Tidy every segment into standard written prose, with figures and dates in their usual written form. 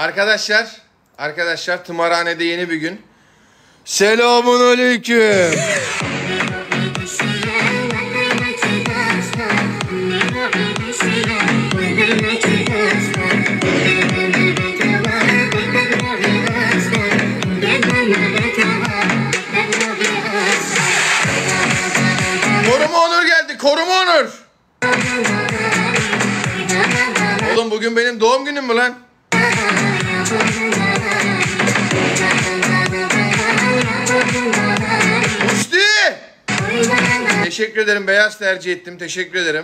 Arkadaşlar tımarhanede yeni bir gün. Selamünaleyküm. Koruma Onur geldi. Koruma Onur. Oğlum bugün benim doğum günüm mü lan? Musti! Teşekkür ederim. Beyaz tercih ettim. Teşekkür ederim.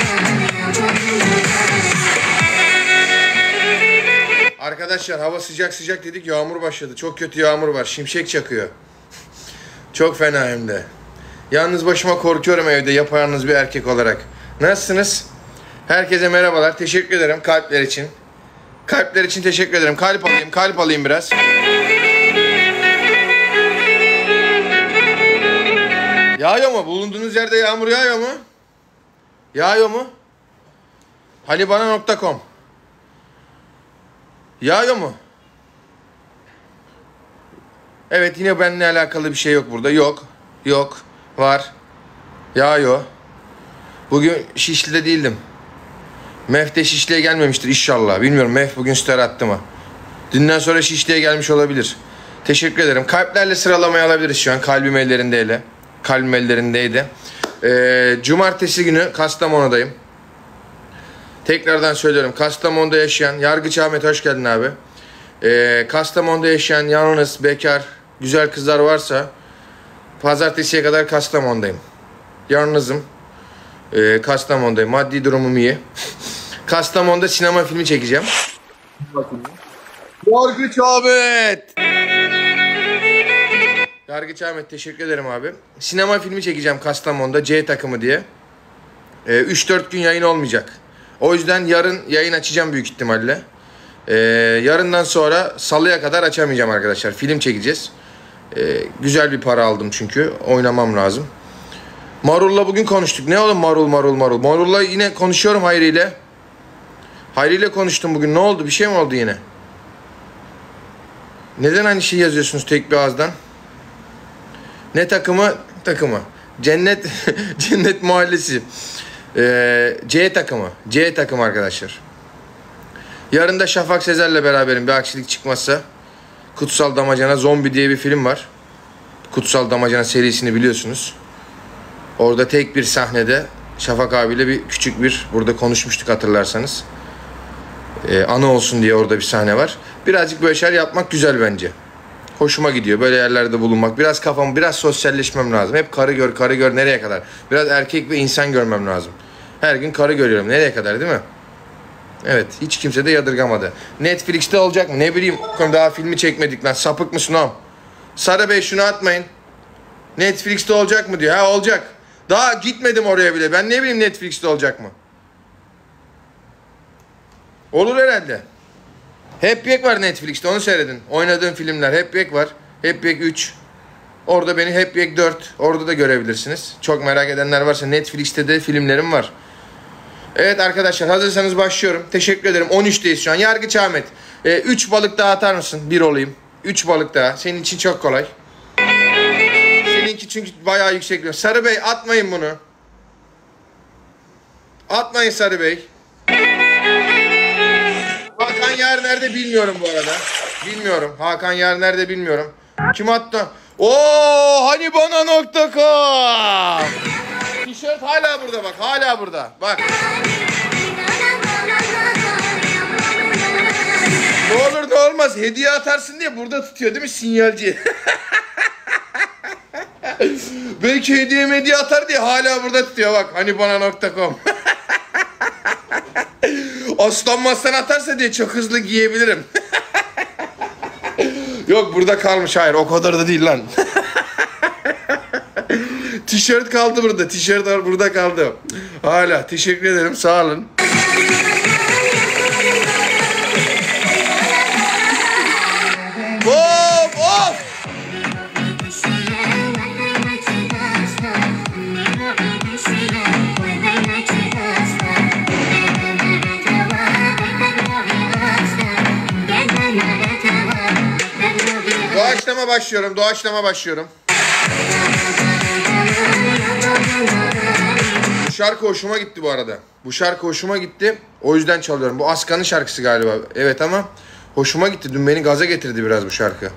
Arkadaşlar hava sıcak dedik. Yağmur başladı. Çok kötü yağmur var. Şimşek çakıyor. Çok fena hem de. Yalnız başıma korkuyorum evde yapayalnız bir erkek olarak. Nasılsınız? Herkese merhabalar. Teşekkür ederim kalpler için. Kalpler için teşekkür ederim. Kalp alayım biraz. Yağıyor mu? Bulunduğunuz yerde yağmur yağıyor mu? Yağıyor mu? Halibana.com Yağıyor mu? Evet, yine benimle alakalı bir şey yok burada. Yok. Var. Yağıyor. Bugün Şişli'de değildim. Mef de Şişli'ye gelmemiştir inşallah. Bilmiyorum, Mef bugün story attı mı? Dünden sonra Şişli'ye gelmiş olabilir. Teşekkür ederim. Kalplerle sıralamayı alabiliriz şu an. Kalbim ellerindeydi. Kalbim ellerindeydi. Cumartesi günü Kastamonu'dayım. Tekrardan söylüyorum. Kastamonu'da yaşayan Yargıç Ahmet, hoş geldin abi. Kastamonu'da yaşayan yalnız, bekar, güzel kızlar varsa pazartesiye kadar Kastamonu'dayım. Yalnızım. Kastamonu'dayım. Maddi durumum iyi. Kastamonu'da sinema filmi çekeceğim. Yargıç Ahmet. Yargıç Ahmet teşekkür ederim abi. Sinema filmi çekeceğim Kastamonu'da, C takımı diye. 3-4 gün yayın olmayacak. O yüzden yarın yayın açacağım büyük ihtimalle. Yarından sonra salıya kadar açamayacağım arkadaşlar. Film çekeceğiz. Güzel bir para aldım çünkü. Oynamam lazım. Marul'la bugün konuştuk. Ne oğlum Marul. Marul'la yine konuşuyorum Hayri ile. Hayri ile konuştum bugün. Ne oldu? Bir şey mi oldu yine? Neden aynı şeyi yazıyorsunuz tek bir ağızdan? Ne takımı? Cennet Cennet Mahallesi. C takımı arkadaşlar. Yarın da Şafak Sezer'le beraberim bir aksilik çıkmazsa. Kutsal Damacana Zombi diye bir film var. Kutsal Damacana serisini biliyorsunuz. Orada tek bir sahnede Şafak abiyle bir küçük bir, burada konuşmuştuk hatırlarsanız. Anı olsun diye orada bir sahne var. Birazcık böyle şeyler yapmak güzel bence. Hoşuma gidiyor böyle yerlerde bulunmak. Biraz sosyalleşmem lazım. Hep karı gör nereye kadar? Biraz erkek ve insan görmem lazım. Her gün karı görüyorum. Nereye kadar, değil mi? Evet, hiç kimse de yadırgamadı. Netflix'te olacak mı? Ne bileyim, daha filmi çekmedik lan. Sapık mısın oğlum? Sarı Bey şunu atmayın. Netflix'te olacak mı diyor. Ha, olacak. Daha gitmedim oraya bile. Ben ne bileyim Netflix'te olacak mı? Olur herhalde. Happy Egg var Netflix'te, onu seyredin. Oynadığım filmler Happy Egg var. Happy Egg 3. Orada beni Happy Egg 4. Orada da görebilirsiniz. Çok merak edenler varsa Netflix'te de filmlerim var. Evet arkadaşlar, hazırsanız başlıyorum. Teşekkür ederim. 13'teyiz şu an. Yargıç Ahmet. 3 balık daha atar mısın? 1 olayım. 3 balık daha. Senin için çok kolay. Seninki çünkü bayağı yüksek. Sarı Bey atmayın bunu. Atmayın Sarı Bey. Hakan Yar nerede bilmiyorum bu arada. Bilmiyorum. Hakan Yar nerede bilmiyorum. Kim attı? Oo, halibana.com. Tişört hala burada bak. Hala burada. Bak. Ne olur ne olmaz. Hediye atarsın diye burada tutuyor değil mi sinyalci? Belki hediye atar diye hala burada tutuyor bak. Halibana.com. Aslan atarsa diye çok hızlı giyebilirim. Yok, burada kalmış. Hayır, o kadar da değil lan. Tişört kaldı burada. Tişört burada kaldı. Hala. Teşekkür ederim. Sağ olun. Of of. Doğaçlama başlıyorum. Doğaçlama başlıyorum. Bu şarkı hoşuma gitti bu arada. Bu şarkı hoşuma gitti. O yüzden çalıyorum. Bu Askan'ın şarkısı galiba. Evet ama hoşuma gitti. Dün beni gaza getirdi biraz bu şarkı.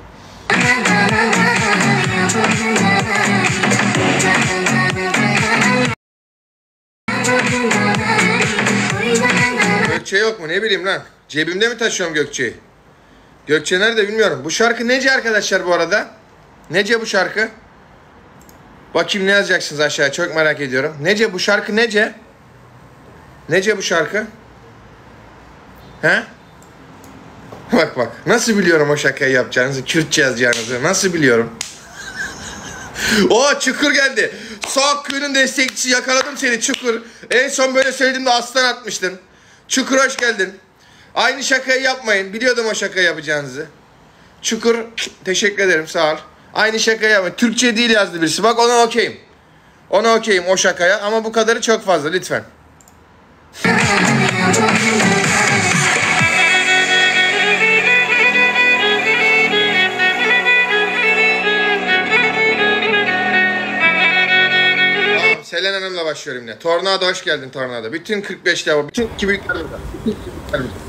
Gökçe yok mu? Ne bileyim lan. Cebimde mi taşıyorum Gökçe'yi? Gökçe nerede bilmiyorum. Bu şarkı nece arkadaşlar bu arada? Nece bu şarkı? Bakayım ne yazacaksınız aşağıya. Çok merak ediyorum. Nece bu şarkı nece? Nece bu şarkı? He? Bak bak. Nasıl biliyorum o şakayı yapacağınızı, Kürtçe yazacağınızı. Nasıl biliyorum? O Çukur geldi. Sağ köyünün destekçisi, yakaladım seni Çukur. En son böyle söylediğimde aslan atmıştın. Çukur hoş geldin. Aynı şakayı yapmayın. Biliyordum o şakayı yapacağınızı. Çukur teşekkür ederim, sağ ol. Aynı şakayı yapmayın. Türkçe değil yazdı birisi. Bak ona okeyim. Ona okeyim o şakaya ama bu kadarı çok fazla lütfen. Selen Hanım'la başlıyorum yine. Tornado hoş geldin Tornado. Bütün 45'ler var. Bütün kibritler burada. Bütün kibritler burada.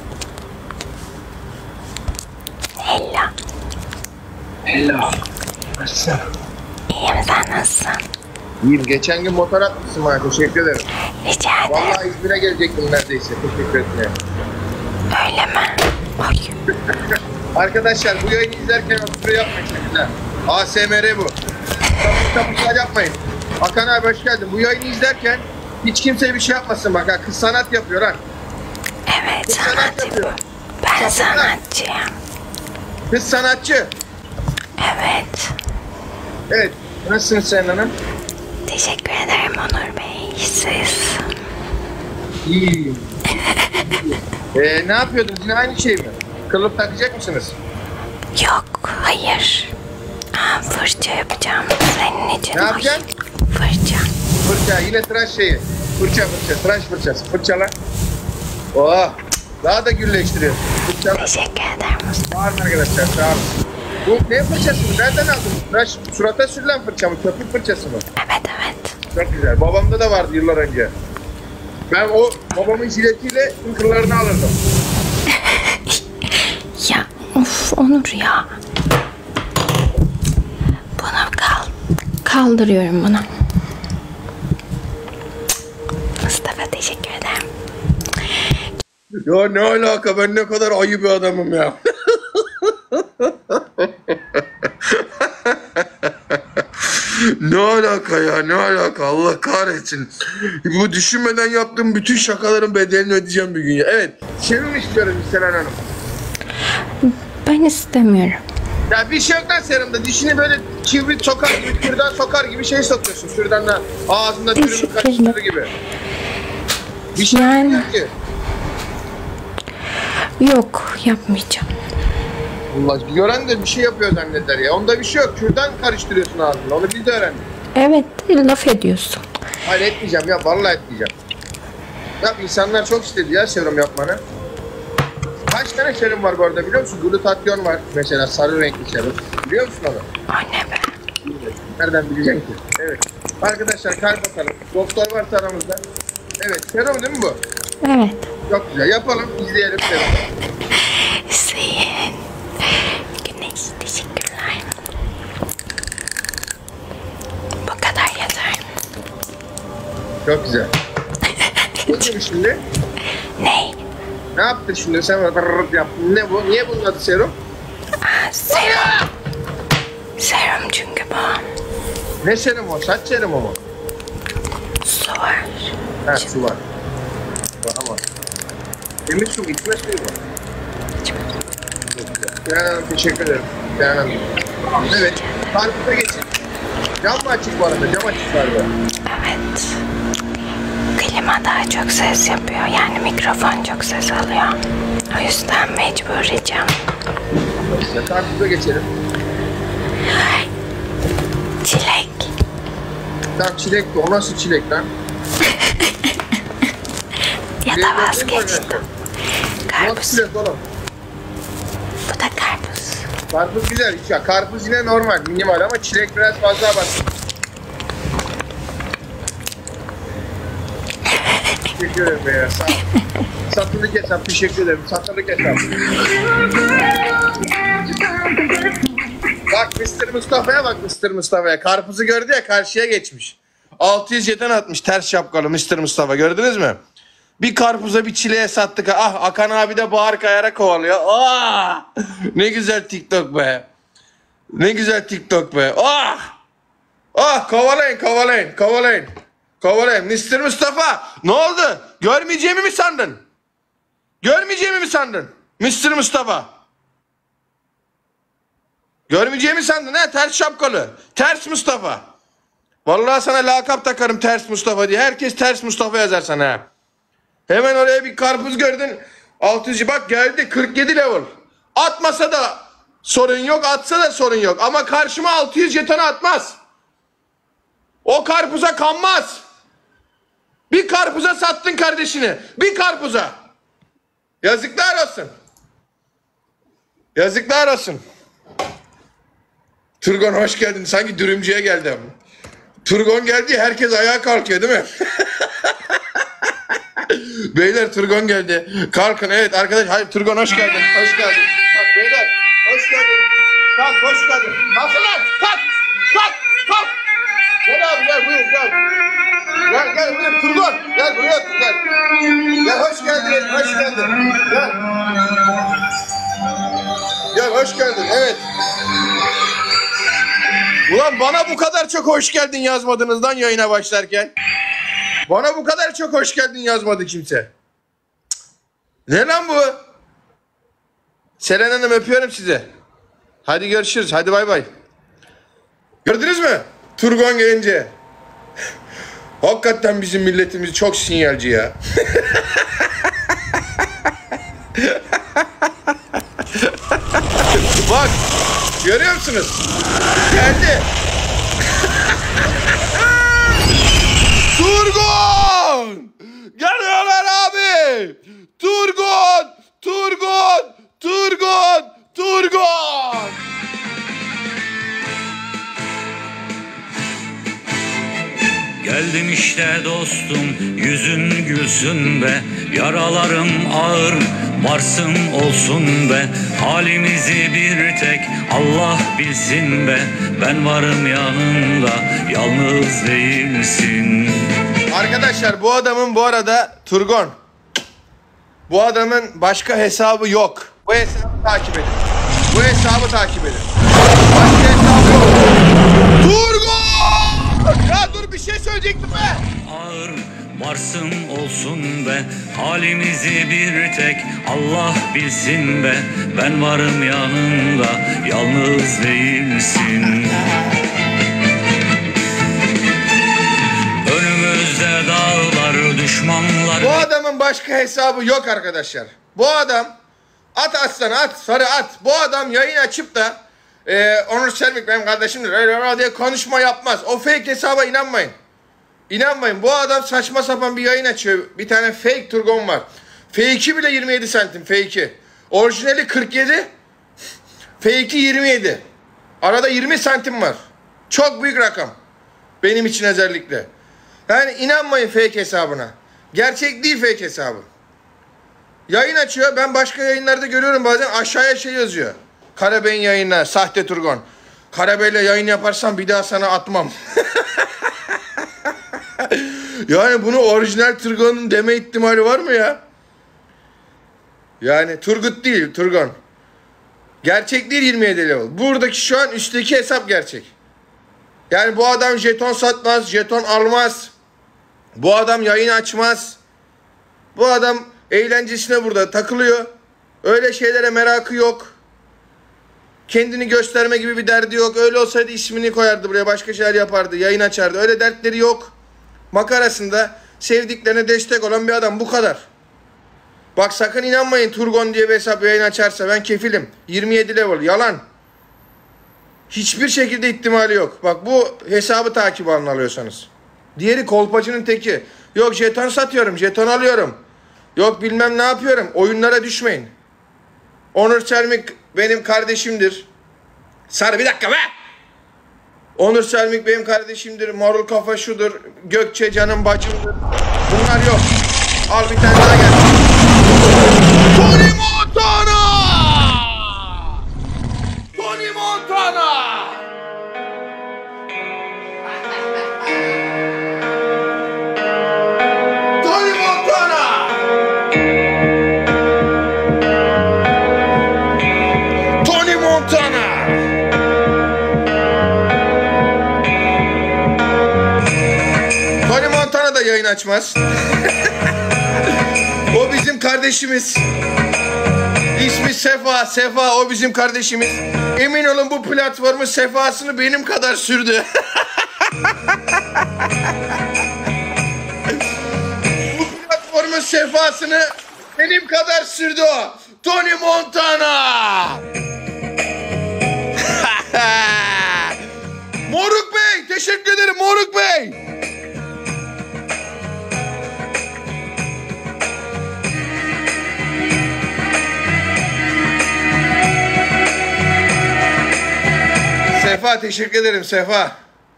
Hello. Hello. Nasılsın? İyiyim, sen nasılsın? İyiyim. Geçen gün motor atmışsın bana. Teşekkür ederim. Rica ederim. Vallahi İzmir'e gelecektim neredeyse. Teşekkür ederim. Öyle mi? Oy. Arkadaşlar bu yayını izlerken oturuyor yapmayın. ASMR bu. Tapışlar yapmayın. Hakan abi hoş geldin. Bu yayını izlerken hiç kimse bir şey yapmasın bak ha. Kız sanat yapıyor lan. Evet, Kız sanat yapıyor. Ben Sapıklar. sanatçıyım. Kız sanatçı. Evet. Evet. Nasılsınız Selen Hanım? Teşekkür ederim Onur Bey. Siz? İyi. Ne yapıyordunuz? Yine aynı şey mi? Kılıf takacak mısınız? Yok, hayır. Fırça yapacağım senin için. Ne yapacaksın? Fırça. Fırça. Yine tıraş şeyi. Fırça. Tıraş fırçası. Fırçala. Oh. Daha da gülleştiriyor. Fırçala. Teşekkür ederim. Sağ olun arkadaşlar. Sağ olun. Bu ne fırçası? Nereden aldın? Tıraş, surata sürülen fırça mı? Köpük fırçası mı? Evet, evet. Çok güzel. Babamda da vardı yıllar önce. Ben o babamın jiletiyle kıllarını alırdım. Ya of Onur ya. Bunu kaldırıyorum bunu. Mustafa teşekkür ederim. Ya ne alaka, ben ne kadar ayı bir adamım ya. Ne alaka ya, ne alaka, Allah kahretsin. Bu düşünmeden yaptığım bütün şakaların bedelini ödeyeceğim bir gün ya. Evet, serum istiyorum Selen Hanım. Ben istemiyorum. Ya bir şey yok lan serumda, dişini böyle kibrit sokar gibi, kürdan sokar gibi şey sokuyorsun. Kürdanla ağzında dürümü karıştırır gibi. Bir şey Yani- yok ki. Yok, yapmayacağım. Allah, gören de bir şey yapıyor zanneder ya. Onda bir şey yok. Kürdan karıştırıyorsun ağzında. Onu biz de öğrendik. Evet, laf ediyorsun. Hayır etmeyeceğim ya. Vallahi etmeyeceğim. Ya insanlar çok istedi ya serum yapmanı. Kaç tane serum var bu arada biliyor musun? Glutatyon var mesela, sarı renkli serum. Biliyor musun onu? O ne be? Nereden bileceksin ki? Evet. Arkadaşlar kalp atalım. Doktor varsa aramızda. Evet, serum değil mi bu? Evet. Çok güzel. Yapalım, izleyelim serum. Hüseyin. Güneş teşekkürler. Bu kadar yeter. Çok güzel. Ne yaptın şimdi? Ne? Ne yaptın şimdi? Sen rrrt yaptın. Ne bu? Niye bunun adı serum? Serum. Serum çünkü bu. Ne serum o? Saç serumu mu? Su var. Ha, su var. Ama. Temiz su, içme suyu mu? Canan Hanım teşekkür ederim. Canan Hanım. Evet. Karpuza geçin. Cam mı açık bu arada? Cam açık galiba. Evet. Klima daha çok ses yapıyor. Yani mikrofon çok ses alıyor. O yüzden mecbur ricam. İşte karpuza geçelim. Çilek. Tam çilek de. O nasıl çilek lan? Ya da vazgeçtim. Nasıl Karpuz. çilek oğlum? Bu da karpuz. Karpuz güzel. Ya, karpuz yine normal, minimal ama çilek biraz fazla abartı. Teşekkür ederim be ya. Satılık hesap. Teşekkür ederim. Satılık hesap. Bak Mr. Mustafa'ya bak Mr. Mustafa'ya. Karpuzu gördü ya, karşıya geçmiş. 600 jeton atmış ters şapkalı Mr. Mustafa, gördünüz mü? Bir karpuza bir çileğe sattık. Ah, Akan abi de bağır kayara kovalıyor. Ah! Ne güzel TikTok be. Ne güzel TikTok be. Ah! Ah, kovalayın. Mr. Mustafa, ne oldu? Görmeyeceğimi mi sandın? Mr. Mustafa. Görmeyeceğimi sandın ha, ters şapkalı. Ters Mustafa. Vallahi sana lakap takarım, Ters Mustafa diye. Herkes Ters Mustafa yazar sana ha. Hemen oraya bir karpuz gördün. 600, bak geldi 47 level. Atmasa da sorun yok, atsa da sorun yok. Ama karşıma 600 jetonu atmaz. O karpuza kanmaz. Bir karpuza sattın kardeşini. Bir karpuza. Yazıklar olsun. Yazıklar olsun. Turgon hoş geldin. Sanki dürümcüye geldim. Turgon geldi, herkes ayağa kalkıyor değil mi? Beyler Turgon geldi. Kalkın, evet arkadaş. Hayır Turgon hoş geldin. Hoş geldin. Bak beyler hoş geldin. Kalk, hoş geldin. Kalkın lan. Kalk. Gel abi, gel buyur gel. Gel buyur Turgon. Gel buraya otur, gel. Gel, hoş geldin. Gel. Gel, hoş geldin. Evet. Ulan bana bu kadar çok hoş geldin yazmadınız lan yayına başlarken. Bana bu kadar çok hoş geldin yazmadı kimse. Ne lan bu? Selen Hanım, öpüyorum sizi. Hadi görüşürüz. Hadi bay bay. Gördünüz mü? Turgon gelince. Hakikaten bizim milletimiz çok sinyalci ya. Bak. Görüyor musunuz? Geldi. Turgon! Geliyorlar abi! Turgon! Geldim işte dostum, yüzün gülsün be. Yaralarım ağır, varsın olsun be. Halimizi bir tek Allah bilsin be. Ben varım yanında, yalnız değilsin. Arkadaşlar bu adamın bu arada Turgon. Bu adamın başka hesabı yok. Bu hesabı takip edin. Başka hesabı yok. Turgon! Ya dur, bir şey söyleyecektim be. Ağır, varsın olsun be. Halimizi bir tek Allah bilsin be. Ben varım yanında, yalnız değilsin. Önümüzde dağlar, düşmanlar. Bu adamın başka hesabı yok arkadaşlar. Bu adam at aslan at, sarı at. Bu adam yayın açıp da Onur Çelmik benim kardeşimdir diye konuşma yapmaz. O fake hesaba inanmayın. İnanmayın, bu adam saçma sapan bir yayın açıyor. Bir tane fake Turgon var. Fake'i bile 27 santim fake'i. Orijinali 47. Fake'i 27. Arada 20 santim var. Çok büyük rakam. Benim için özellikle. Yani inanmayın fake hesabına. Gerçek değil fake hesabı. Yayın açıyor. Ben başka yayınlarda görüyorum bazen, aşağıya şey yazıyor. Karabey'in yayınlar, sahte Turgon. Karabey'le yayın yaparsam bir daha sana atmam. Yani bunu orijinal Turgon'un deme ihtimali var mı ya? Yani Turgut değil, Turgon. Gerçek değil 27 level. Buradaki şu an üstteki hesap gerçek. Yani bu adam jeton satmaz, jeton almaz. Bu adam yayın açmaz. Bu adam eğlencesine burada takılıyor. Öyle şeylere merakı yok. Kendini gösterme gibi bir derdi yok. Öyle olsaydı ismini koyardı buraya, başka şeyler yapardı, yayın açardı. Öyle dertleri yok. Makarasında sevdiklerine destek olan bir adam, bu kadar. Bak sakın inanmayın Turgon diye bir hesap yayın açarsa, ben kefilim. 27 level yalan. Hiçbir şekilde ihtimali yok. Bak bu hesabı takip alıyorsanız. Diğeri kolpacının teki. Yok jeton satıyorum, jeton alıyorum. Yok bilmem ne yapıyorum. Oyunlara düşmeyin. Onur Çelmik benim kardeşimdir. Sarı bir dakika be. Onur Selmik benim kardeşimdir. Marul Kafa şudur. Gökçe canım bacımdır. Bunlar yok. Al bir tane daha gel. Tony Montana! Tony Montana! Tony Montana! Tony Montana! Tony Montana da yayın açmaz. O bizim kardeşimiz. İsmi Sefa. Sefa o bizim kardeşimiz. Emin olun bu platformun sefasını benim kadar sürdü. Bu platformun sefasını benim kadar sürdü o. Tony Montana. Moruk Bey teşekkür ederim Moruk Bey. Sefa teşekkür ederim Sefa.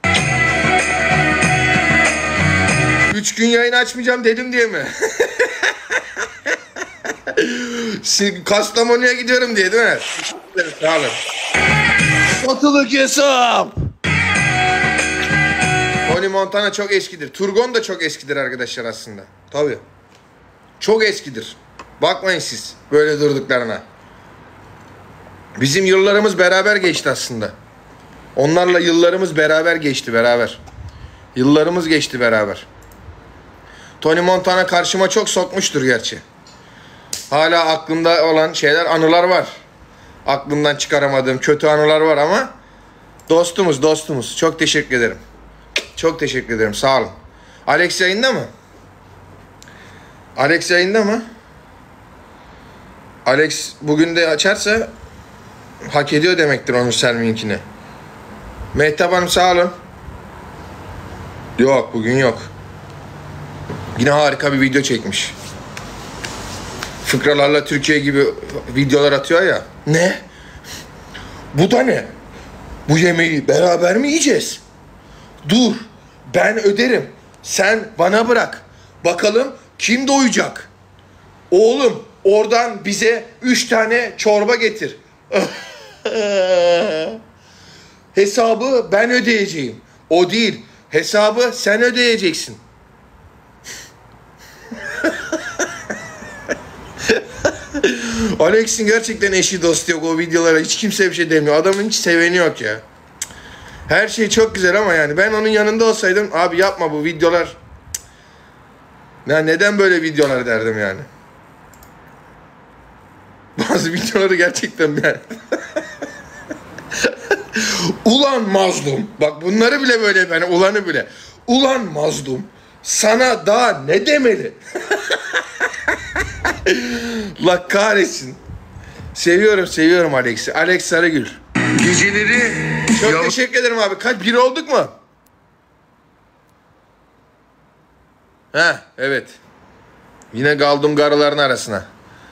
3 gün yayın açmayacağım dedim diye mi? Kastamonu'ya gidiyorum diye değil mi? Sağ olun. Satılık hesap. Tony Montana çok eskidir. Turgon da çok eskidir arkadaşlar aslında. Tabii. Çok eskidir. Bakmayın siz böyle durduklarına. Bizim yıllarımız beraber geçti aslında. Onlarla yıllarımız beraber geçti beraber. Yıllarımız geçti beraber. Tony Montana karşıma çok sokmuştur gerçi. Hala aklımda olan şeyler, anılar var. Aklımdan çıkaramadığım kötü anılar var ama dostumuz. Çok teşekkür ederim. Çok teşekkür ederim. Sağ olun. Alex yayında mı? Alex yayında mı? Alex bugün de açarsa hak ediyor demektir onun Selminkini. Mehtap Hanım sağ olun. Yok bugün yok. Yine harika bir video çekmiş. Fıkralarla Türkiye gibi videolar atıyor ya. Ne? Bu da ne? Bu yemeği beraber mi yiyeceğiz? Dur ben öderim. Sen bana bırak. Bakalım kim doyacak? Oğlum oradan bize 3 tane çorba getir. Hesabı ben ödeyeceğim. O değil. Hesabı sen ödeyeceksin. Alex'in gerçekten eşi dostu yok o videolara. Hiç kimse bir şey demiyor. Adamın hiç seveni yok ya. Her şey çok güzel ama yani ben onun yanında olsaydım abi yapma bu videolar. Ya neden böyle videolar derdim yani. Bazı videoları gerçekten yani. Ulan mazlum. Bak bunları bile böyle yani ulanı bile. Ulan mazlum. Sana daha ne demeli? La kahretsin. Seviyorum Alex'i. Alex Sarıgül. Geceleri Çok teşekkür ederim abi. Kaç bir olduk mu? Evet. Yine kaldım garıların arasına.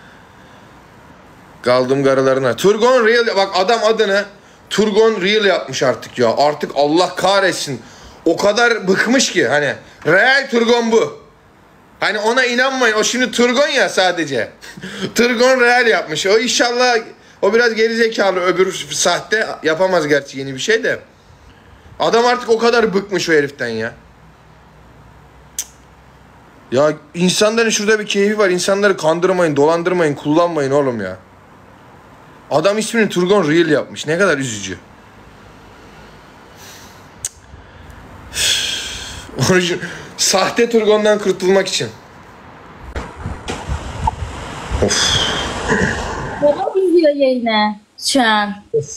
Kaldım garılarına. Turgon Real. Bak adam adını Turgon Real yapmış artık ya. Artık Allah kahretsin. O kadar bıkmış ki hani. Real Turgon bu. Hani ona inanmayın. O şimdi Turgon ya sadece. Turgon Real yapmış. O inşallah o biraz gerizekalı. Öbür sahte yapamaz gerçi yeni bir şey de. Adam artık o kadar bıkmış o heriften ya. Ya insanların şurada bir keyfi var. İnsanları kandırmayın, dolandırmayın, kullanmayın oğlum ya. Adam ismini Turgon Real yapmış. Ne kadar üzücü. Sahte Turgon'dan kurtulmak için. Of. Babam izliyor yayını şu an.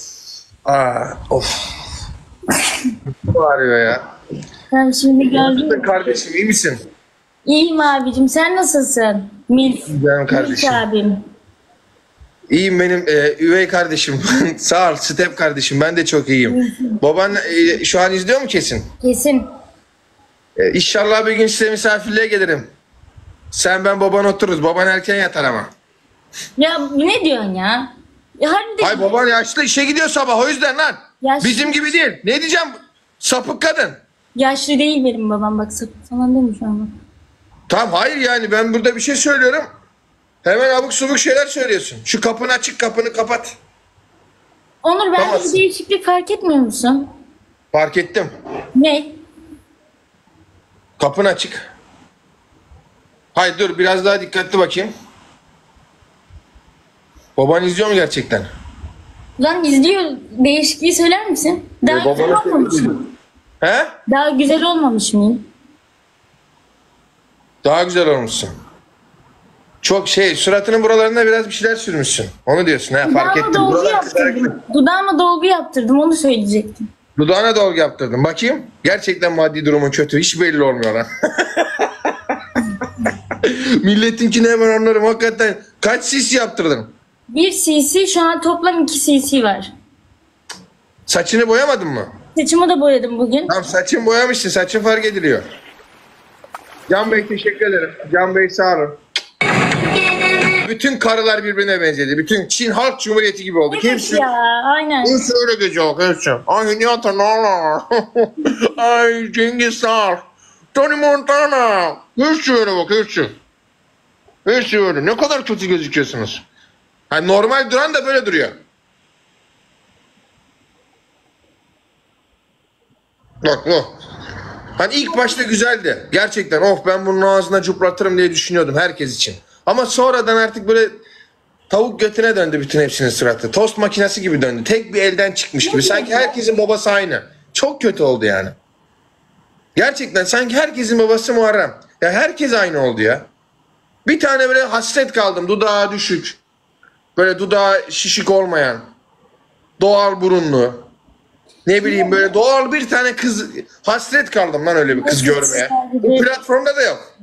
Of. Bu ağrıyor ya. Tamam şimdi gördüm. Kardeşim iyi misin? İyiyim abicim, sen nasılsın? Milf. Canım kardeşim. Milf abim. İyiyim benim üvey kardeşim. Sağ ol Step kardeşim, ben de çok iyiyim. Baban şu an izliyor mu kesin? Kesin. İnşallah bir gün size misafirliğe gelirim. Sen ben baban otururuz. Baban erken yatar ama. Ya ne diyorsun ya? Hani de Hay baban yaşlı, işe gidiyor sabah, o yüzden lan. Yaşlı. Bizim gibi değil. Ne diyeceğim? Sapık kadın. yaşlı değil benim babam, bak sapık falan deme şu an. Tamam, hayır yani ben burada bir şey söylüyorum. Hemen abuk subuk şeyler söylüyorsun. Şu kapını açık, kapını kapat. Onur, bende Tamam. bir değişiklik fark etmiyor musun? Fark ettim. Ne? Kapın açık. Hayır dur, biraz daha dikkatli bakayım. Baban izliyor mu gerçekten? Lan izliyor, değişikliği söyler misin? Daha güzel babana olmamış söyle. mı? He? Daha güzel olmamış mıyım? Daha güzel olmuşsun. Çok suratının buralarında biraz bir şeyler sürmüşsün. Onu diyorsun ha, fark Dudağıma ettim. dolgu Buralar yaptırdım. Dudağıma dolgu yaptırdım, onu söyleyecektim. Dudağına dolgu yaptırdım. Bakayım. Gerçekten maddi durumun kötü. Hiç belli olmuyor lan. Milletinkini hemen anlarım hakikaten. Kaç cc yaptırdın? 1 cc, şu an toplam 2 cc var. Saçını boyamadın mı? Saçımı da boyadım bugün. Tamam, saçını boyamışsın. Saçın fark ediliyor. Can Bey teşekkür ederim. Can Bey sağ olun. Bütün karılar birbirine benzedi. Bütün Çin Halk Cumhuriyeti gibi olduk. Evet Hepsi ya, aynen. hepsi öyle gece hepsi. Ay Nihat'a ne olur. Ay Cengiz Han. Tony Montana. Hepsi öyle bak, hepsi. Hepsi öyle. Ne kadar kötü gözüküyorsunuz. Hani normal duran da böyle duruyor. Bak bu. Hani ilk başta güzeldi. Gerçekten ben bunun ağzına cuplatırım diye düşünüyordum herkes için. Ama sonradan artık böyle tavuk götüne döndü bütün hepsinin suratı. Tost makinesi gibi döndü. Tek bir elden çıkmış gibi. Sanki herkesin babası aynı. Çok kötü oldu yani. Gerçekten sanki herkesin babası Muharrem. Ya herkes aynı oldu ya. Bir tane böyle hasret kaldım. Dudağı düşük. Böyle dudağı şişik olmayan. Doğal burunlu. Ne bileyim böyle doğal bir tane kız, hasret kaldım lan öyle bir kız görmeye. Bu platformda da yok.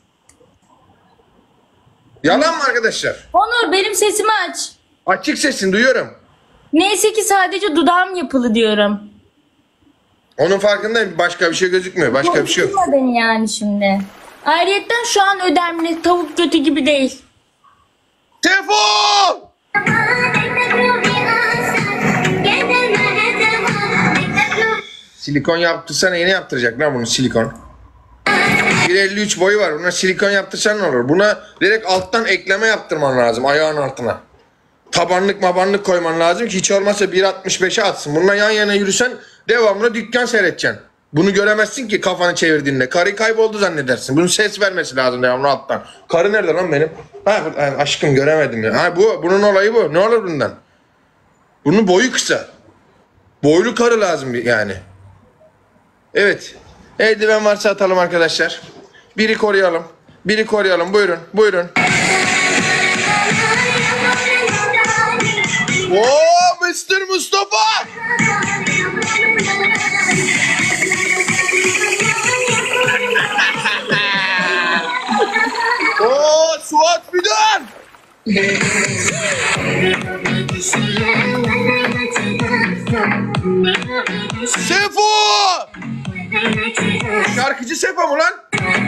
Yalan mı arkadaşlar? Onur, benim sesimi aç. Açık sesin duyuyorum. Neyse ki sadece dudağım yapılı diyorum. Onun farkındayım. Başka bir şey gözükmüyor. Başka bir şey yok. Korkutma beni yani şimdi. Ayrıyetten şu an ödemli, tavuk götü gibi değil. Telefon! Silikon yaptırsan yeni yaptıracak lan bunu, silikon. 1.53 boyu var. Buna silikon yaptırsan ne olur? Buna direkt alttan ekleme yaptırman lazım ayağın altına. Tabanlık koyman lazım ki hiç olmazsa 1.65'e atsın. Bununla yan yana yürüsen devamlı dükkan seyredeceksin. Bunu göremezsin ki kafanı çevirdiğinde. Karı kayboldu zannedersin. Bunun ses vermesi lazım devamlı alttan. Karı nerede lan benim? Aşkım göremedim ya. Bunun olayı bu. Ne olur bundan? Bunun boyu kısa. Boylu karı lazım yani. Evet. Eldiven varsa atalım arkadaşlar. Biri koruyalım. Biri koruyalım. Buyurun. Buyurun. Oo, Mr. Mustafa! Oo, Suat Fidan! Sefo! Şarkıcı Sefo mu lan?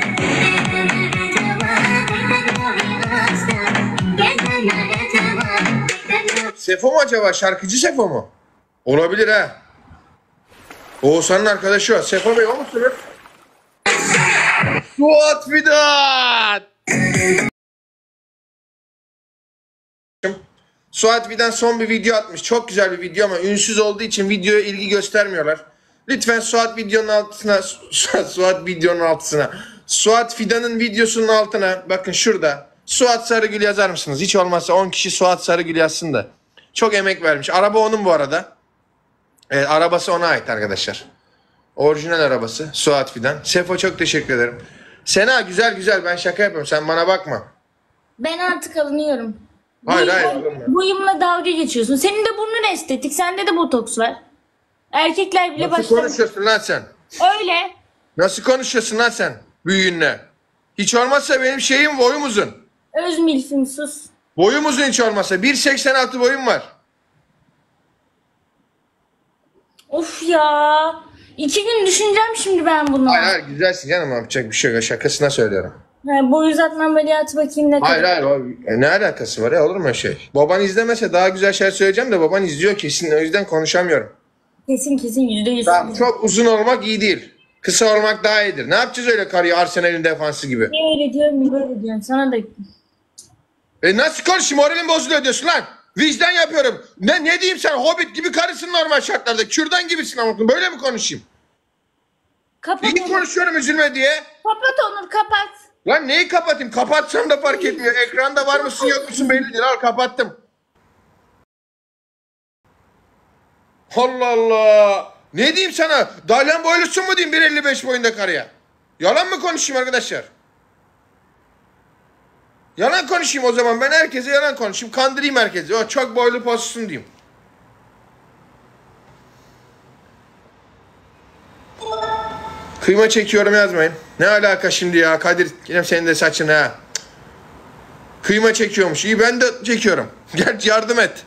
Sefo mu acaba? Şarkıcı Sefo mu? Olabilir ha. Oğuzhan'ın arkadaşı o. Sefo Bey o musunuz? Suat Fidan! Suat Fidan son bir video atmış. Çok güzel bir video ama ünsüz olduğu için videoya ilgi göstermiyorlar. Lütfen Suat videonun altına Suat Fidan'ın videosunun altına bakın şurada Suat Sarıgül yazar mısınız? Hiç olmazsa 10 kişi Suat Sarıgül yazsın da. Çok emek vermiş. Araba onun bu arada. Evet, arabası ona ait arkadaşlar. Orijinal arabası Suat Fidan. Sefo çok teşekkür ederim. Sena güzel ben şaka yapıyorum. Sen bana bakma. Ben artık alınıyorum. Hayır. Boyumla dalga geçiyorsun. Senin de burnun estetik. Sende de botoks var. Erkekler bile Nasıl başlamış. konuşuyorsun lan sen? Öyle. Nasıl konuşuyorsun lan sen büyüğünle? Hiç olmazsa benim boyum uzun. Öz milfim, sus. Boyum uzun hiç olmazsa. 1.86 boyum var. Of ya. 2 gün düşüneceğim şimdi ben bunu. Hayır güzelsin canım, yapacak bir şey yok. Şakasına söylüyorum. Ha, boy uzatma ameliyatı bakayım ne Hayır kadar. hayır. Ne alakası var ya, olur mu öyle şey? Baban izlemese daha güzel şeyler söyleyeceğim de baban izliyor kesin. O yüzden konuşamıyorum. Kesin %100. Tamam, çok uzun olmak iyi değil. Kısa olmak daha iyidir. Ne yapacağız öyle karıyı Arsenal'in defansı gibi? Niye öyle diyorum, niye böyle diyorsun? Sana da Nasıl konuşayım? Moralim bozuluyor diyorsun lan. Vicdan yapıyorum. Ne diyeyim sana? Hobbit gibi karısın normal şartlarda. Kürdan gibisin ama böyle mi konuşayım? kapat İyi onu. konuşuyorum üzülme diye. Kapat onu, kapat. Lan neyi kapatayım? Kapatsam da fark etmiyor. Ekranda var mısın yok musun belli değil. Al kapattım. Allah Allah. Ne diyeyim sana? Dalyan boylusun mu diyeyim 1.55 boyunda karıya? Yalan mı konuşayım arkadaşlar? Yalan konuşayım o zaman. Ben herkese yalan konuşayım. Kandırayım herkesi. O çok boylu possun diyeyim. Kıyma çekiyorum yazmayın. Ne alaka şimdi ya? Kadir yine senin de saçın ha. Cık. Kıyma çekiyormuş. İyi ben de çekiyorum. Gel yardım et.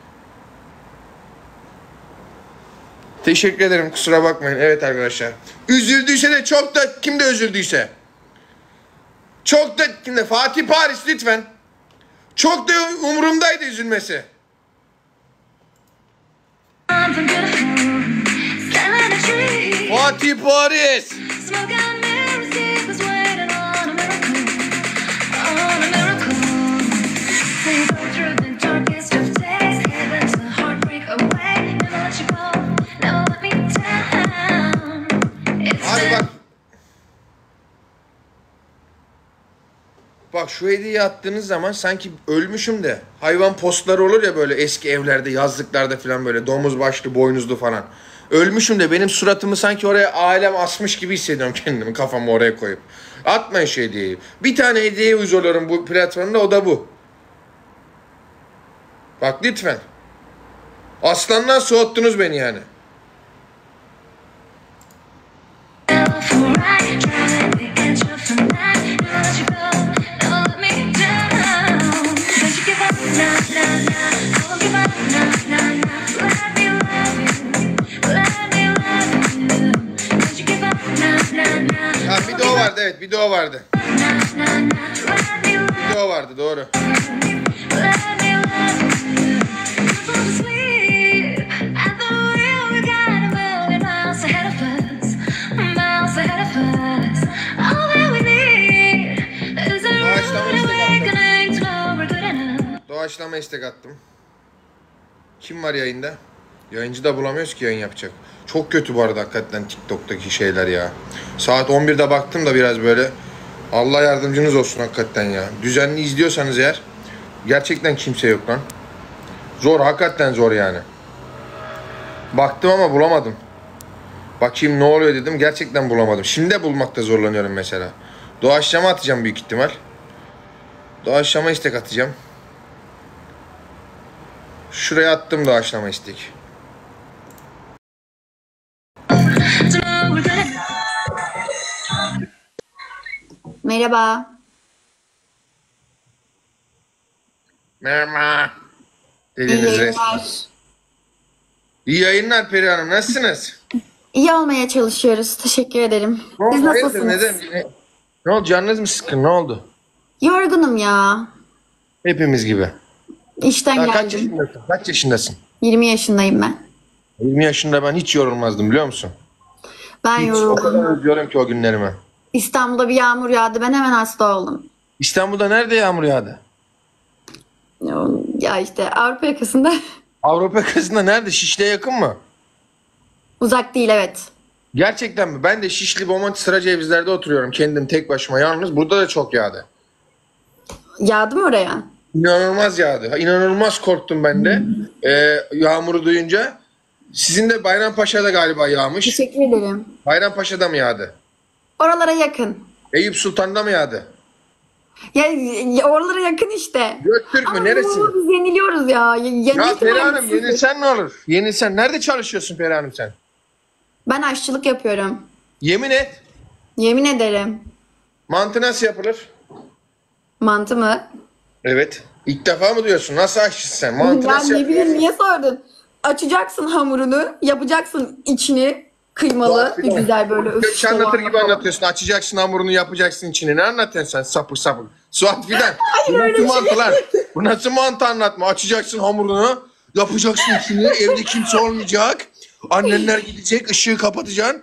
Teşekkür ederim. Kusura bakmayın. Evet arkadaşlar. Üzüldüyse de çok da kim de üzüldüyse. Çok da kim de Fatih Paris lütfen. Çok da umurumdaydı üzülmesi. Fatih Paris. Abi bak. Bak şu hediyeyi attığınız zaman sanki ölmüşüm de hayvan postları olur ya böyle eski evlerde yazlıklarda falan böyle domuz başlı boynuzlu falan. Ölmüşüm de benim suratımı sanki oraya alem asmış gibi hissediyorum kendimi kafamı oraya koyup. Atmayın şu hediyeyi. Bir tane hediyeye uyuz oluyorum bu platformda o da bu. Bak lütfen. Aslandan soğuttunuz beni yani. Ha bir de o vardı evet bir de o vardı. Bir de o vardı doğru. Doğaçlama istek attım. Kim var yayında? Yayıncı da bulamıyoruz ki yayın yapacak. Çok kötü bu arada hakikaten TikTok'taki şeyler ya. Saat 11'de baktım da biraz böyle. Allah yardımcınız olsun hakikaten ya. Düzenli izliyorsanız eğer gerçekten kimse yok lan. Zor hakikaten zor yani. Baktım ama bulamadım. Bakayım ne oluyor dedim gerçekten bulamadım. Şimdi de bulmakta zorlanıyorum mesela. Doğaçlama atacağım büyük ihtimal. Doğaçlama istek atacağım. Şuraya attım doğaçlama istek. Merhaba. Merhaba. İyi Dediniz resmen. yayınlar. İyi yayınlar Peri Hanım. Nasılsınız? İyi olmaya çalışıyoruz. Teşekkür ederim. Ne Siz oldu? Hayırdır? nasılsınız? Neden? Ne oldu? Canınız mı sıkkın? Ne oldu? Yorgunum ya. Hepimiz gibi. İşten Daha kaç geldim. yaşındasın? Kaç yaşındasın? 20 yaşındayım ben. 20 yaşında ben hiç yorulmazdım biliyor musun? Ben Hiç o yoruldum. kadar özlüyorum ki o günlerimi. İstanbul'da bir yağmur yağdı. Ben hemen hasta oldum. İstanbul'da nerede yağmur yağdı? Ya işte Avrupa yakasında. Avrupa yakasında nerede? Şişli'ye yakın mı? Uzak değil, evet. Gerçekten mi? Ben de Şişli, Bomonti, Sıracevizler'de oturuyorum. Kendim tek başıma yalnız. Burada da çok yağdı. Yağdı mı oraya? İnanılmaz yağdı. İnanılmaz korktum ben de. Yağmuru duyunca. Sizin de Bayrampaşa'da galiba yağmış. Teşekkür ederim. Bayrampaşa'da mı yağdı? Oralara yakın. Eyüp Sultan'da mı yağdı? Ya oralara yakın işte. Göktürk mü? Ama Neresi? biz yeniliyoruz ya. Ya Peri Hanım yenilsen ne olur? Yenilsen. Nerede çalışıyorsun Peri Hanım sen? Ben aşçılık yapıyorum. Yemin et. Yemin ederim. Mantı nasıl yapılır? Mantı mı? Evet. İlk defa mı diyorsun? Nasıl aşçısın sen? Mantı Ya nasıl ne yapılır? bileyim, niye sordun? Açacaksın hamurunu, yapacaksın içini, Kıymalı, Fidan. güzel böyle Köpçe anlatır gibi anlatıyorsun. Açacaksın hamurunu, yapacaksın içini. Ne anlatıyorsun sen sapık sapık? Suat Fidan. Bu nasıl mantı lan? Bu nasıl mantı anlatma? Açacaksın hamurunu, yapacaksın içini. Evde kimse olmayacak. Annenler gidecek, ışığı kapatacaksın.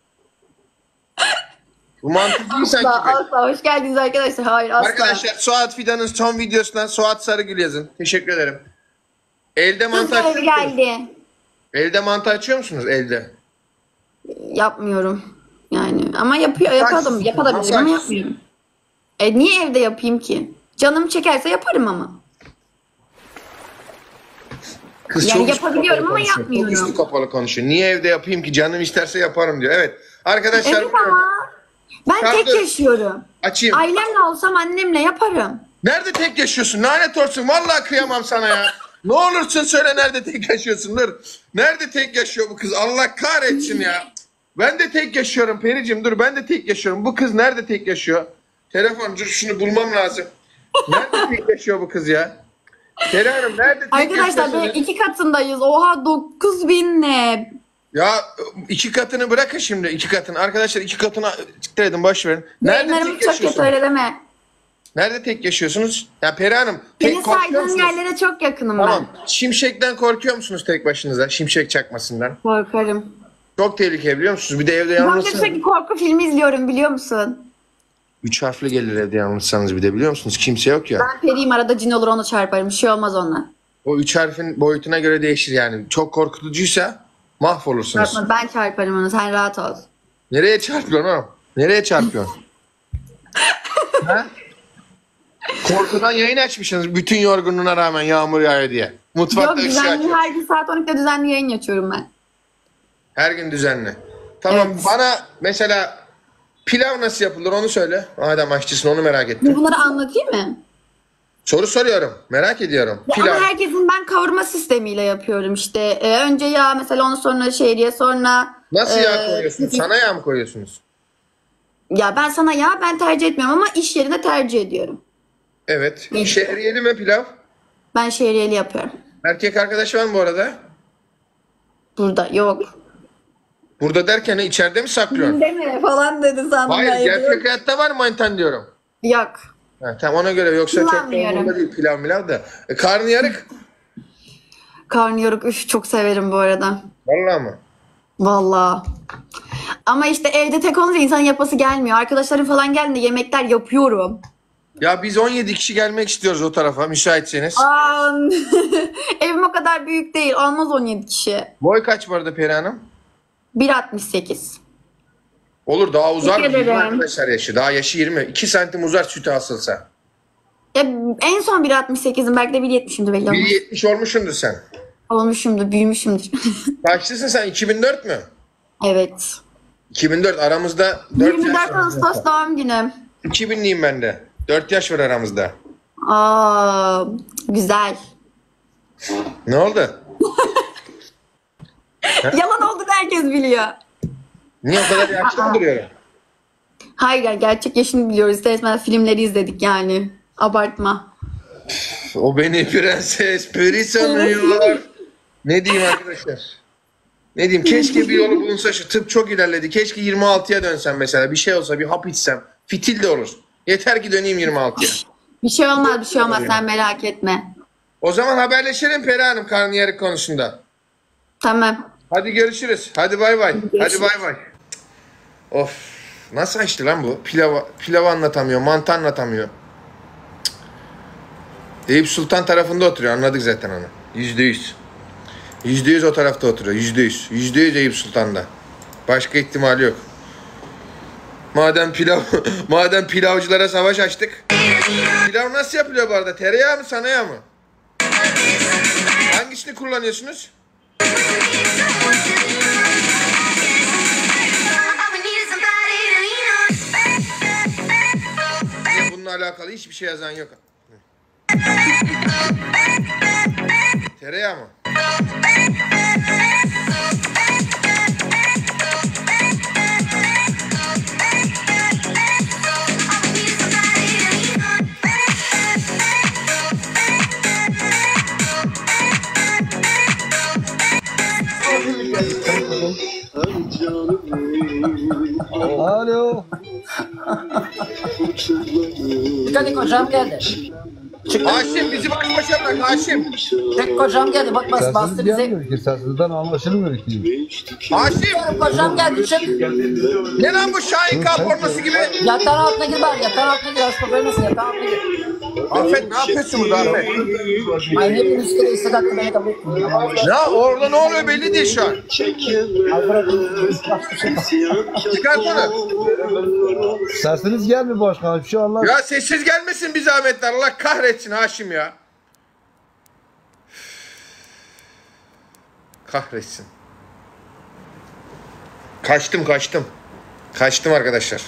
Bu mantı değil sanki. Asla. Hoş geldiniz arkadaşlar. Hayır asla. Arkadaşlar Suat Fidan'ın son videosundan Suat Sarıgül yazın. Teşekkür ederim. Elde mantı Kızlar açıyor musunuz? geldi. Elde mantı açıyor musunuz? Elde. Yapmıyorum. Yani ama yapabilirim Nasıl ama açıyorsun? yapmıyorum. Niye evde yapayım ki? Canım çekerse yaparım ama. Kız Yani çok üstü yapabiliyorum kapalı ama konuşuyor. yapmıyorum. Çok üstü kapalı konuşuyor. Niye evde yapayım ki? Canım isterse yaparım diyor. Evet. Arkadaşlar Evet ama ben tek Şarkı- yaşıyorum. açayım. Ailemle olsam annemle yaparım. Nerede tek yaşıyorsun? Lanet olsun. Vallahi kıyamam sana ya. Ne olursun söyle nerede tek yaşıyorsun? Dur. Nerede tek yaşıyor bu kız? Allah kahretsin ya. Ben de tek yaşıyorum Pericim. Dur ben de tek yaşıyorum. Bu kız nerede tek yaşıyor? Telefon dur şunu bulmam lazım. Nerede tek yaşıyor bu kız ya? Peri Hanım nerede tek Arkadaşlar yaşıyorsunuz? böyle 2 katındayız. Oha 9.000 ne? Ya 2 katını bırakın şimdi 2 katını. Arkadaşlar 2 katına siktir edin boş verin. Nerede Yayınlarımı tek çok kötü yaşıyorsunuz? öyle deme. Nerede tek yaşıyorsunuz? Ya Peri Hanım tek Beni korkuyor saydığın musunuz? yerlere çok yakınım Tamam. Şimşekten korkuyor musunuz tek başınıza? Şimşek çakmasından. ben. Korkarım. Çok tehlikeli biliyor musunuz? Bir de evde Ben de yalnızsanız. sürekli korku filmi izliyorum biliyor musun? 3 harfli gelir evde yalnızsanız bir de biliyor musunuz? Kimse yok ya. Ben periyim arada cin olur onu çarparım. Bir şey olmaz onunla. O 3 harfin boyutuna göre değişir yani. Çok korkutucuysa mahvolursunuz. Çarpma, ben çarparım onu sen rahat ol. Nereye çarpıyorsun oğlum? Nereye çarpıyorsun? Ha? Korkudan yayın açmışsınız bütün yorgunluğuna rağmen yağmur yağıyor diye. Mutfakta Yok ışığı düzenli açıyor. her gün saat 12'de düzenli yayın açıyorum ben. Her gün düzenli. Tamam Evet. bana mesela pilav nasıl yapılır onu söyle. Madem aşçısın onu merak ettim. Bunları anlatayım mı? Soru soruyorum. Merak ediyorum. Pilav. Ama herkesin ben kavurma sistemiyle yapıyorum işte. Önce yağ mesela onu sonra şehriye sonra... Nasıl yağ e, koyuyorsunuz? Sana yağ mı koyuyorsunuz? Ya ben sana yağ ben tercih etmiyorum ama iş yerinde tercih ediyorum. Evet. Şehriyeli mi pilav? Ben şehriyeli yapıyorum. Erkek arkadaş var mı bu arada? Burada yok. Burada derken içeride mi saklıyorsun? Deme falan dedi sandım. Hayır ben. gerçek hayatta var mı mantan diyorum. Yok. Ha, tamam ona göre yoksa çok da Kullanmıyorum. umurumda değil pilav milav da. Karnıyarık. Karnıyarık üf çok severim bu arada. Vallahi mı? Vallahi. Ama işte evde tek olunca insanın yapası gelmiyor. Arkadaşlarım falan geldiğinde yemekler yapıyorum. Ya biz 17 kişi gelmek istiyoruz o tarafa müsaitseniz. Aa, evim o kadar büyük değil. Olmaz 17 kişi. Boy kaç bu arada Peri Hanım? 1.68. Olur daha uzar mı? Teşekkür Bizim ederim. arkadaşlar yaşı. Daha yaşı 20. 2 santim uzar sütü asılsa. Ya, en son 1.68'im. Belki de 1.70'imdir belli olmaz. 1.70 olmuşsundur sen. Olmuşumdur, büyümüşümdür. Kaçlısın sen? 2004 mü? Evet. 2004 aramızda 4 yaş 24 var. Ağustos doğum günüm. 2000'liyim ben de. 4 yaş var aramızda. Aa, güzel. Ne oldu? Yalan olduğunu herkes biliyor. Niye o kadar yaşlı mı duruyorum? Hayır ya gerçek yaşını biliyoruz. İster filmleri izledik yani. Abartma. O beni prenses peri sanıyor. Ne diyeyim arkadaşlar? Ne diyeyim? Keşke bir yolu bulunsa şu tıp çok ilerledi. Keşke 26'ya dönsem mesela. Bir şey olsa bir hap içsem. Fitil de olur. Yeter ki döneyim 26'ya. Bir şey olmaz bir şey olmaz sen merak etme. O zaman haberleşelim Peri Hanım karnıyarık konusunda. Tamam. Hadi görüşürüz. Hadi bay bay. Hadi Görüşürüz. bay bay. Of. Nasıl açtı lan bu? Pilavı anlatamıyor. Mantı anlatamıyor. Cık. Eyüp Sultan tarafında oturuyor. Anladık zaten onu. %100. %100 o tarafta oturuyor. %100. %100 Eyüp Sultan'da. Başka ihtimali yok. Madem pilavcılara savaş açtık. Pilav nasıl yapılıyor bu arada? Tereyağı mı, sanayağı mı? Hangisini kullanıyorsunuz? Bununla alakalı hiçbir şey yazan yok. Tereyağı mı? Dikkat et kocam geldi. Çık. Haşim bizi baş başa bırak Haşim. Çık kocam geldi. Bak bastı Sesiniz bize. gelmiyor ki. Sesinizden anlaşılmıyor ki. Haşim. Kocam geldi çık. Ne lan bu Şahin K forması gibi? Yatağın altına gir bari. Yatağın altına gir. Aşk bakıyorsun. Yatağın altına gir. Afet ne yapıyorsun burada Afet? Ay ne bileyim üst kere istek hakkı beni kabul etmiyor. Ne orada ne oluyor belli değil şu an. Ay bırakın. Çıkart onu. Sesiniz gelmiyor başkan. Bir şey anlar. Ya sessiz gelmesin bir zahmetler. Allah kahretsin Haşim ya. Kahretsin. Kaçtım. Kaçtım arkadaşlar.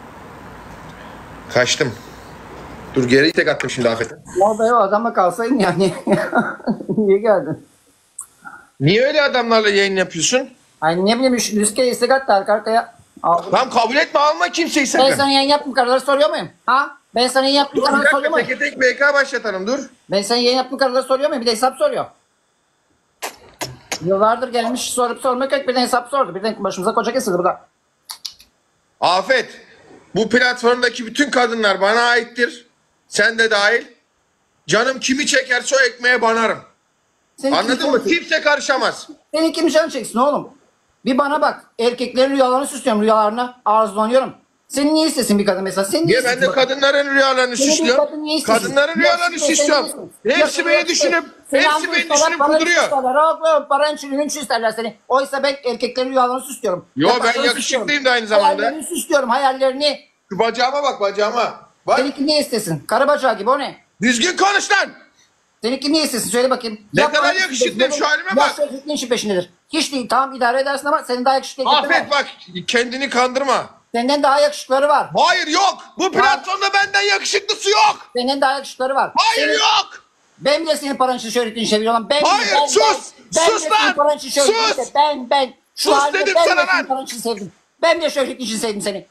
Kaçtım. Dur geri tek attım şimdi Afet'e. Ne oldu ya adamla kalsaydın yani. Niye geldin? Niye öyle adamlarla yayın yapıyorsun? Ay ne bileyim üst kere istek attı arka arkaya. Aldım. Tamam kabul etme alma kimseyi Ben sakın. sana yayın yaptım karıları soruyor muyum? Ha? Ben sana yayın yaptım Dur bir karıları soruyor dakika muyum? tek BK başlatalım dur. Ben sana yayın yaptım karıları soruyor muyum? Bir de hesap soruyor. Yıllardır gelmiş sorup sormak yok. Bir de hesap sordu. Bir de başımıza koca kesildi burada. Afet. Bu platformdaki bütün kadınlar bana aittir. Sen de dahil. Canım kimi çekerse o ekmeğe banarım. Senin Anladın mı? Kimse karışamaz. Senin kim canı çeksin oğlum? Bir bana bak. Erkeklerin rüyalarını süslüyorum. Rüyalarını arzulanıyorum. Senin niye istesin bir kadın mesela? Senin Niye ben de kadınların rüyalarını Seni bir süslüyorum. kadın niye istesin? Kadınların rüyalarını Yok, süslüyorum. seni Hepsi beni düşünüp, hepsi beni düşünüp kuduruyor. Paran için ünün isterler seni. Oysa ben erkeklerin rüyalarını süslüyorum. Yo Yataklarını ben yakışıklıyım da aynı zamanda. Hayallerini süslüyorum hayallerini. Şu bacağıma bak bacağıma. Bak Seninki niye istesin? Karı bacağı gibi o ne? düzgün konuş lan. Seninki niye istesin? Söyle bakayım. Ne Yapma, kadar hiç yakışıklıyım, peşindedir. şu halime bak. Yaşlı erkekliğin işi peşindedir. Hiç değil. Tamam idare edersin ama senin daha yakışıklı erkeklerin Afet var. bak kendini kandırma. Senden daha yakışıkları var. Hayır yok. Bu platformda benden yakışıklısı yok. Senden daha yakışıkları var. Hayır Senin- yok. Ben bile senin paran için şöhretini çeviriyorum. Hayır, sus! Sus bile lan! senin paran için şöhretini Sus! sevdim. Ben. Şu Sus halde dedim ben sana de senin lan! paran için sevdim. Ben de şöhretin için sevdim seni.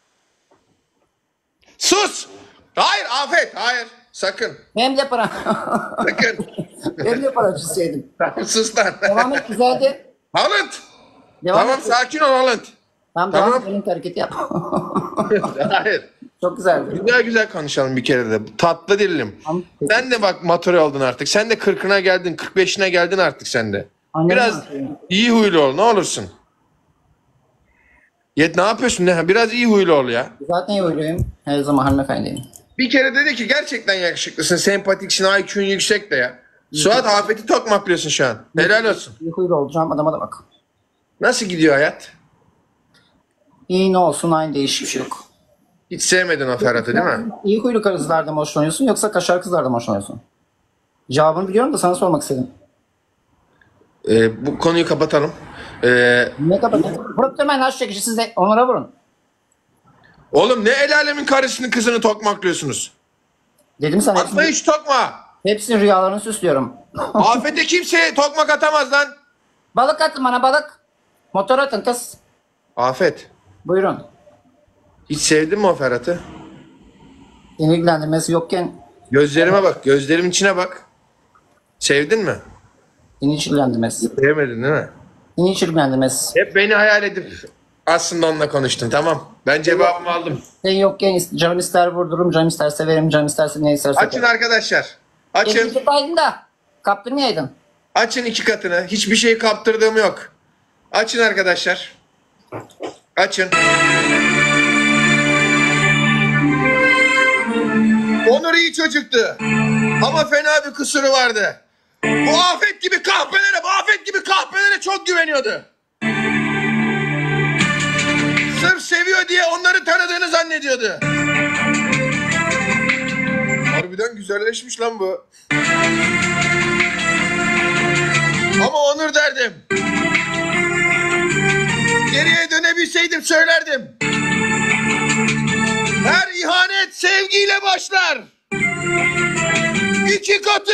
Sus. Hayır Afet hayır. Sakın. Benim de paran. Sakın. Benim de paran için sevdim. Tamam sus lan. Devam et güzeldi. Haaland. Devam Tamam et. sakin ol Haaland. Tamam Tamam. devam et. Benim hareketi yap. Hayır. Çok güzeldi. Güzel konuşalım bir kere de. Tatlı dilim. Tamam. Sen de bak matör oldun artık. Sen de 40'ına geldin. 45'ine geldin artık sen de. Anladım. Biraz iyi huylu ol ne olursun. Yet ne yapıyorsun? Biraz iyi huylu ol ya. Zaten iyi oyluyum. Her zaman hanımefendiyim. Bir kere dedi ki gerçekten yakışıklısın, sempatiksin, IQ'un yüksek de ya. Suat Afet'i tokmaklıyorsun şu an. Helal olsun. İyi huylu olacağım adama da bak. Nasıl gidiyor hayat? İyi ne olsun aynı değişik bir şey yok. Hiç sevmedin o Ferhat'ı değil mi? İyi huylu kızlardan mı hoşlanıyorsun yoksa kaşar kızlardan mı hoşlanıyorsun? Cevabını biliyorum da sana sormak istedim. Bu konuyu kapatalım. Ne kapatın? Vurup durmayın aşk çekişi siz de onlara vurun. Oğlum ne el alemin karısını kızını tokmaklıyorsunuz? Dedim sana Atma hiç tokma. hepsinin rüyalarını süslüyorum. Afet'e kimse tokmak atamaz lan. Balık atın bana balık. Motor atın kız. Afet, Buyurun. hiç sevdin mi o Ferhat'ı? Seni ilgilendirmesi yokken Gözlerime bak, gözlerimin içine bak. Sevdin mi? seni hiç ilgilendirmez. Sevmedin değil mi? Seni hiç ilgilendirmez. Hep beni hayal edip aslında onunla konuştun, tamam. Ben cevabımı aldım. Sen yokken canım ister vurdururum, canım ister severim, canım isterse ne isterse. Açın arkadaşlar. Açın. Açın. Da kaptırmayaydın. Açın 2 katını. Hiçbir şey kaptırdığım yok. Açın arkadaşlar. Açın. Onur iyi çocuktu. Ama fena bir kusuru vardı. Bu Afet gibi kahpelere çok güveniyordu. Sırf seviyor diye onları tanıdığını zannediyordu. Harbiden güzelleşmiş lan bu. Ama Onur derdim. Geriye dönebilseydim söylerdim. Her ihanet sevgiyle başlar. 2 katı.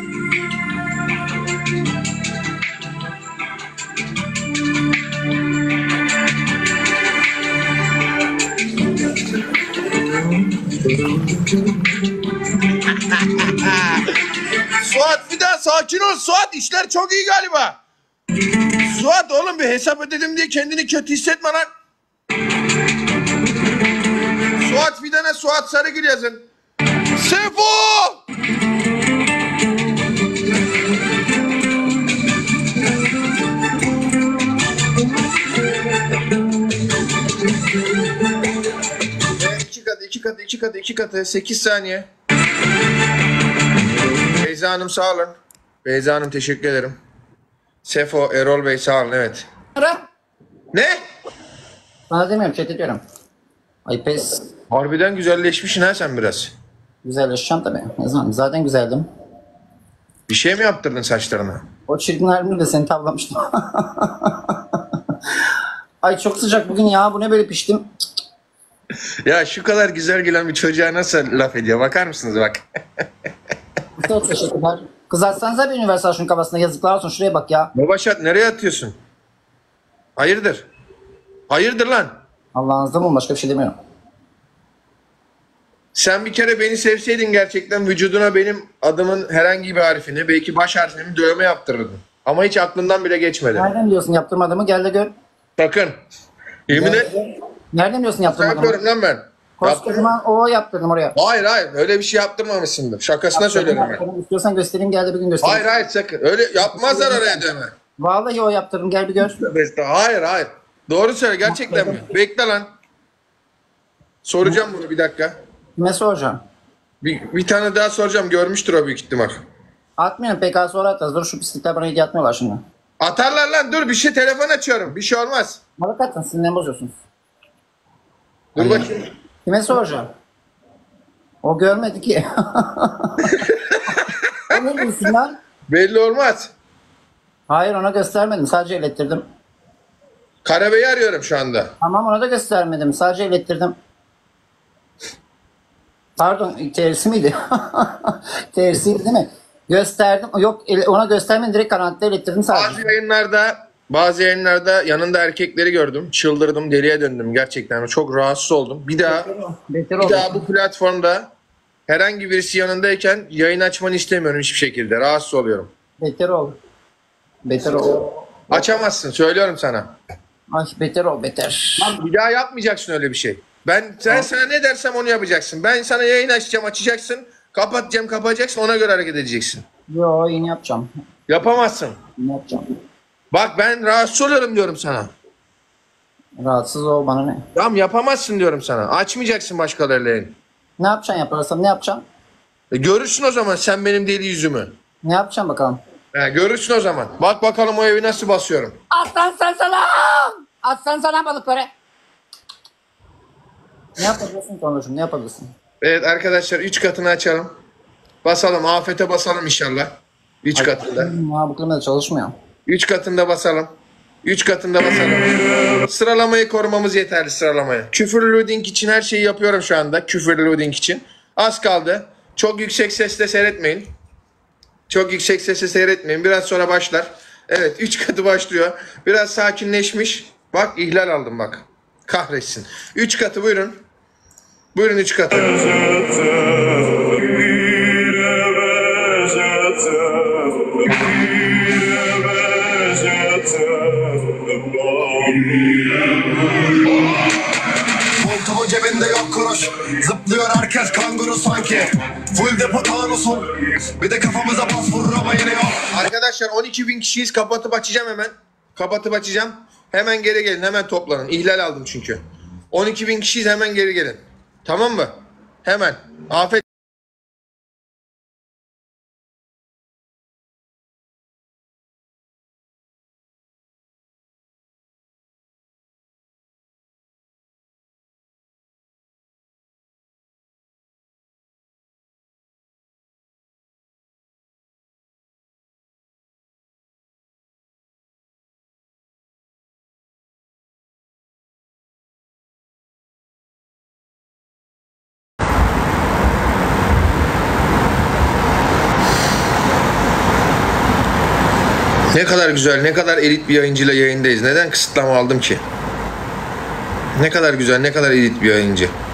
Suat bir daha sakin ol Suat, işler çok iyi galiba. Suat oğlum bir hesap ödedim diye kendini kötü hissetme lan. Suat Fidan'a Suat Sarıgül yazın. Sefo! İki katı. 8 saniye. Beyza Hanım sağ olun. Beyza Hanım teşekkür ederim. Sefo, Erol Bey sağ olun, evet. Ara. Ne? Sana demiyorum, chat ediyorum. Ay pes. Harbiden güzelleşmişsin ha sen biraz. Güzelleşeceğim tabii. Ne zaman? Zaten güzeldim. Bir şey mi yaptırdın saçlarına? O çirkin halimle de seni tavlamıştım. Ay çok sıcak bugün ya. Bu ne böyle piştim. Ya şu kadar güzel gelen bir çocuğa nasıl laf ediyor? Bakar mısınız bak. Çok teşekkürler. Kızartsanıza bir üniversal şunun kafasına, yazıklar olsun. Şuraya bak ya. Babaşat nereye atıyorsun? Hayırdır? Hayırdır lan? Allah'ınızda bulun, başka bir şey demiyorum. Sen bir kere beni sevseydin gerçekten vücuduna benim adımın herhangi bir harfini, belki baş harfini dövme yaptırırdın. Ama hiç aklından bile geçmedi. Nereden biliyorsun yaptırmadığımı? Gel de gör. Sakın. Yemin et. Nereden biliyorsun yaptırmadığımı? Yapıyorum lan ben. Koskocaman o yaptırdım oraya. Hayır öyle bir şey yaptırmamışsındır. Şakasına söylüyorum ben. İstiyorsan göstereyim, gel de bir gün göstereyim. Hayır sakın. Öyle yapmazlar oraya dövme. Vallahi o yaptırdım, gel bir gör. Hayır. Doğru söyle gerçekten mi? Bekle lan. Soracağım bunu bir dakika. Kime soracağım? Bir tane daha soracağım. Görmüştür o büyük ihtimal. Atmıyorum, PK sonra atarız. Dur, şu pislikler bana hediye atmıyorlar şimdi. Atarlar lan, dur bir şey telefon açıyorum. Bir şey olmaz. Balık atın, sinirlerimi bozuyorsunuz. Dur bakayım. Kime soracağım? O görmedi ki. O ne diyorsun lan? Belli olmaz. Hayır, ona göstermedim, sadece ilettirdim. Karabey'i arıyorum şu anda. Tamam, ona da göstermedim, sadece ilettirdim. Pardon, tersi miydi? Tersiydi değil mi? Gösterdim. Yok, ona göstermedim, direkt karanlıkta ilettirdim sadece. Bazı yayınlarda yanında erkekleri gördüm. Çıldırdım, deliye döndüm gerçekten. Çok rahatsız oldum. Bir daha bu platformda herhangi birisi yanındayken yayın açmanı istemiyorum hiçbir şekilde. Rahatsız oluyorum. Beter ol. Beter ol. Açamazsın, söylüyorum sana. Ay beter ol, beter. Bir daha yapmayacaksın öyle bir şey. Sen sana ne dersem onu yapacaksın. Ben sana yayın açacağım, açacaksın. Kapatacağım, kapatacaksın. Ona göre hareket edeceksin. Yo, yine yapacağım. Yapamazsın. Yine yapacağım. Bak ben rahatsız oluyorum diyorum sana. Rahatsız ol, bana ne? Tamam yapamazsın diyorum sana. Açmayacaksın başkalarıyla yayın. Ne yapacaksın, yaparsam ne yapacaksın? Görürsün o zaman sen benim deli yüzümü. Ne yapacaksın bakalım? Görürsün o zaman. Bak bakalım o evi nasıl basıyorum. Aslan sen salam! Aslan sana balıkları. Ne yapabilirsin Tonuş'um, ne yapabilirsin? Evet arkadaşlar 3 katını açalım. Basalım. Afete basalım inşallah. 3 katında. Ya bu klimada çalışmıyor. 3 katında basalım. 3 katında basalım. Sıralamayı korumamız yeterli, sıralamayı. Küfür loading için her şeyi yapıyorum şu anda. Küfür loading için. Az kaldı. Çok yüksek sesle seyretmeyin. Çok yüksek sesle seyretmeyin. Biraz sonra başlar. Evet 3 katı başlıyor. Biraz sakinleşmiş. Bak ihlal aldım bak. Kahretsin. 3 katı buyurun. Buyurun 3 katı. Montumun cebinde yok kuruş. Zıplıyor herkes kanguru sanki. Full depo tanusun. Bir de kafamıza bas vurur ama yine yok. Arkadaşlar 12.000 kişiyiz. Kapatıp açacağım hemen. Kapatıp açacağım. Hemen geri gelin. Hemen toplanın. İhlal aldım çünkü. 12.000 kişiyiz. Hemen geri gelin. Tamam mı? Hemen. Afet. Ne kadar güzel, ne kadar elit bir yayıncıyla yayındayız. Neden kısıtlama aldım ki? Ne kadar güzel, ne kadar elit bir yayıncı.